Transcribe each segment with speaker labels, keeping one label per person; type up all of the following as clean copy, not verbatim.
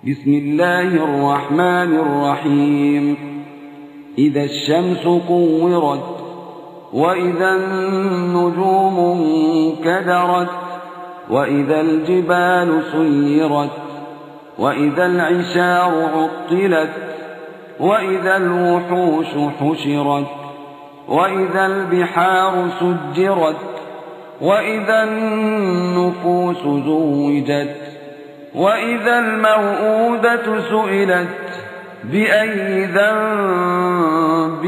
Speaker 1: بسم الله الرحمن الرحيم إذا الشمس كورت وإذا النجوم انكدرت وإذا الجبال سيرت وإذا العشار عطلت وإذا الوحوش حشرت وإذا البحار سجرت وإذا النفوس زوجت وإذا الموءودة سئلت بأي ذنب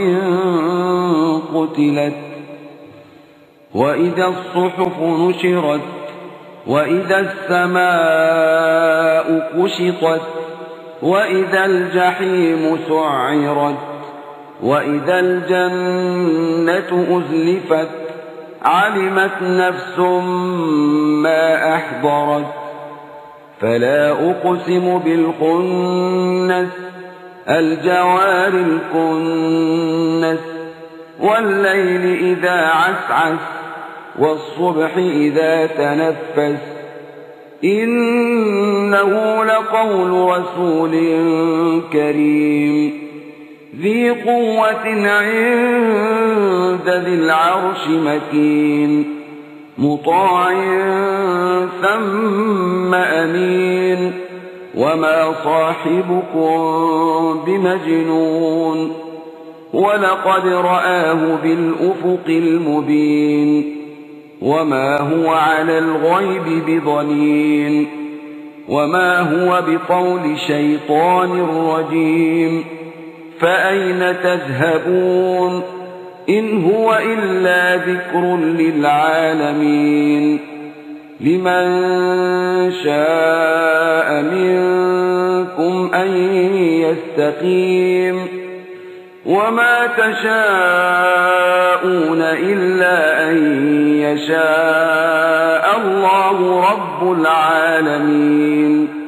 Speaker 1: قتلت وإذا الصحف نشرت وإذا السماء كشطت وإذا الجحيم سعرت وإذا الجنة أزلفت علمت نفس ما أحضرت فلا أقسم بالخنس الجوار الكنس والليل إذا عسعس والصبح إذا تنفس إنه لقول رسول كريم ذي قوة عند ذي العرش مكين مطاع ثم أمين وما صاحبكم بمجنون ولقد رآه بالأفق المبين وما هو على الغيب بضنين وما هو بقول شيطان رجيم فأين تذهبون إن هو إلا ذكر للعالمين لمن شاء منكم أن يستقيم وما تشاءون إلا أن يشاء الله رب العالمين.